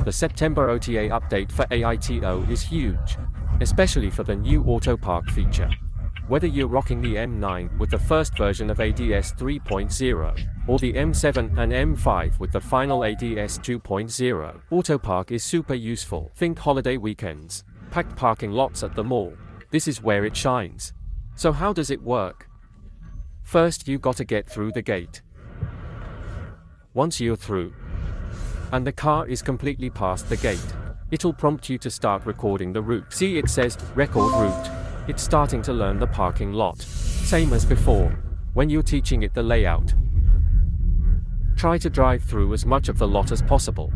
The September OTA update for AITO is huge, especially for the new Auto Park feature. Whether you're rocking the M9 with the first version of ADS 3.0, or the M7 and M5 with the final ADS 2.0, Auto Park is super useful. Think holiday weekends, packed parking lots at the mall. This is where it shines. So how does it work? First, you gotta get through the gate. Once you're through, and the car is completely past the gate, it'll prompt you to start recording the route. See, it says, record route. It's starting to learn the parking lot. Same as before, when you're teaching it the layout. Try to drive through as much of the lot as possible.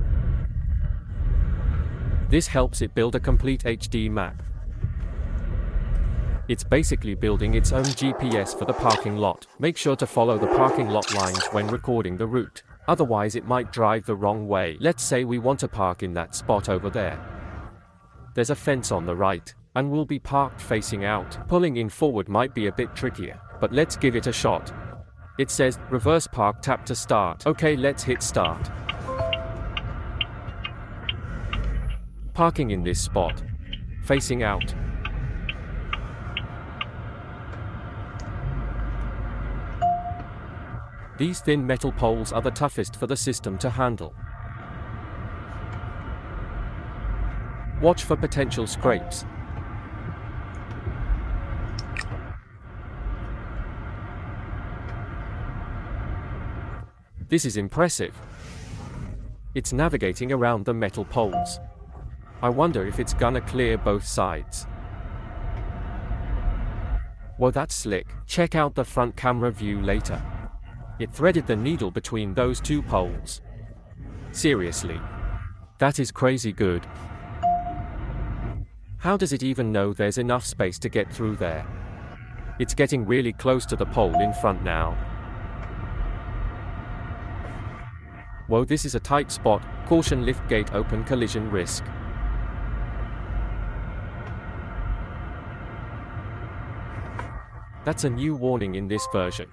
This helps it build a complete HD map. It's basically building its own GPS for the parking lot. Make sure to follow the parking lot lines when recording the route. Otherwise it might drive the wrong way. Let's say we want to park in that spot over there. There's a fence on the right, and we'll be parked facing out. Pulling in forward might be a bit trickier, but let's give it a shot. It says, reverse park, tap to start. Okay, let's hit start. Parking in this spot, facing out. These thin metal poles are the toughest for the system to handle. Watch for potential scrapes. This is impressive. It's navigating around the metal poles. I wonder if it's gonna clear both sides. Well, that's slick. Check out the front camera view later. It threaded the needle between those two poles. Seriously. That is crazy good. How does it even know there's enough space to get through there? It's getting really close to the pole in front now. Whoa, this is a tight spot. Caution, lift gate open, collision risk. That's a new warning in this version.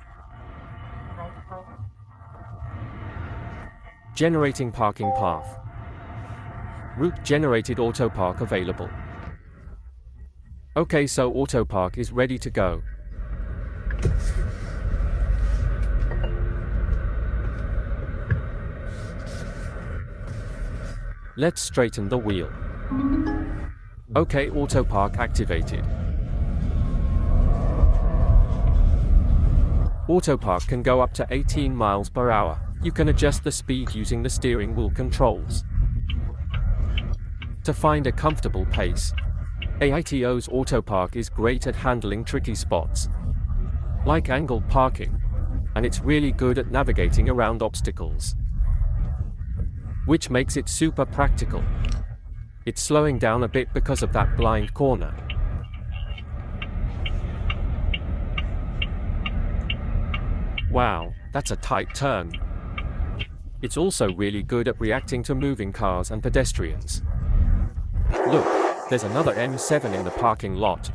Generating parking path. Route generated, Auto Park available. Okay, so Auto Park is ready to go. Let's straighten the wheel. Okay, Auto Park activated. Auto Park can go up to 18 miles per hour. You can adjust the speed using the steering wheel controls. To find a comfortable pace, AITO's Auto Park is great at handling tricky spots, like angled parking, and it's really good at navigating around obstacles, which makes it super practical. It's slowing down a bit because of that blind corner. Wow, that's a tight turn. It's also really good at reacting to moving cars and pedestrians. Look, there's another M7 in the parking lot.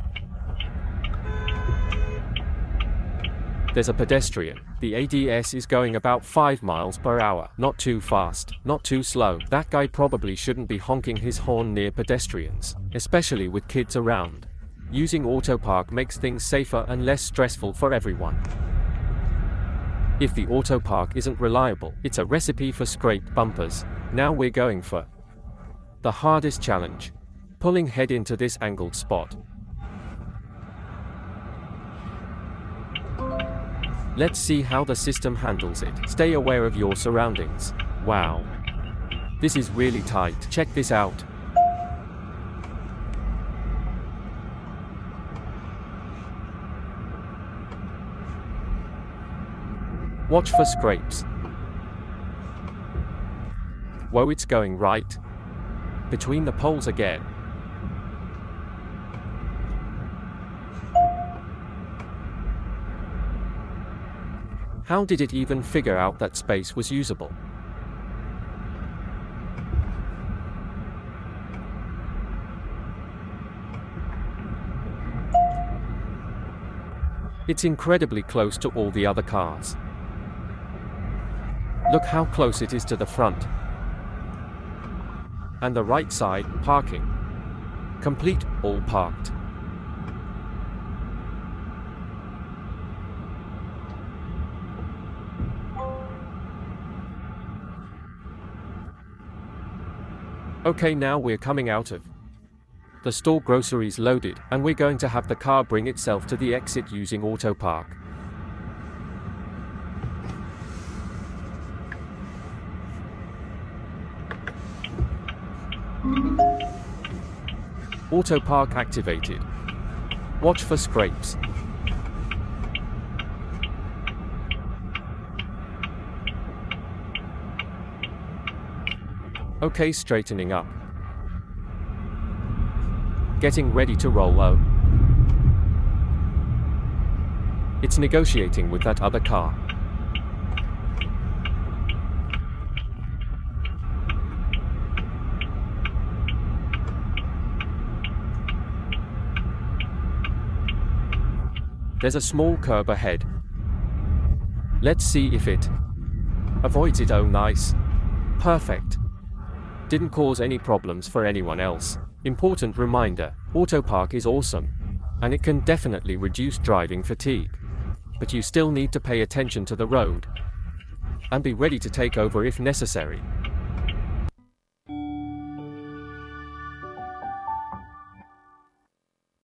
There's a pedestrian. The ADS is going about 5 miles per hour. Not too fast, not too slow. That guy probably shouldn't be honking his horn near pedestrians, especially with kids around. Using Auto Park makes things safer and less stressful for everyone. If the Auto Park isn't reliable, it's a recipe for scraped bumpers. Now we're going for the hardest challenge. Pulling head into this angled spot. Let's see how the system handles it. Stay aware of your surroundings. Wow. This is really tight. Check this out. Watch for scrapes. Whoa, it's going right between the poles again. How did it even figure out that space was usable? It's incredibly close to all the other cars. Look how close it is to the front. And the right side, parking. Complete, all parked. Okay, now we're coming out of the store, groceries loaded, and we're going to have the car bring itself to the exit using Auto Park. Auto Park activated. Watch for scrapes. Okay, straightening up. Getting ready to roll low. It's negotiating with that other car. There's a small curb ahead. Let's see if it avoids it. Oh, nice. Perfect. Didn't cause any problems for anyone else. Important reminder, Auto Park is awesome, and it can definitely reduce driving fatigue. But you still need to pay attention to the road and be ready to take over if necessary.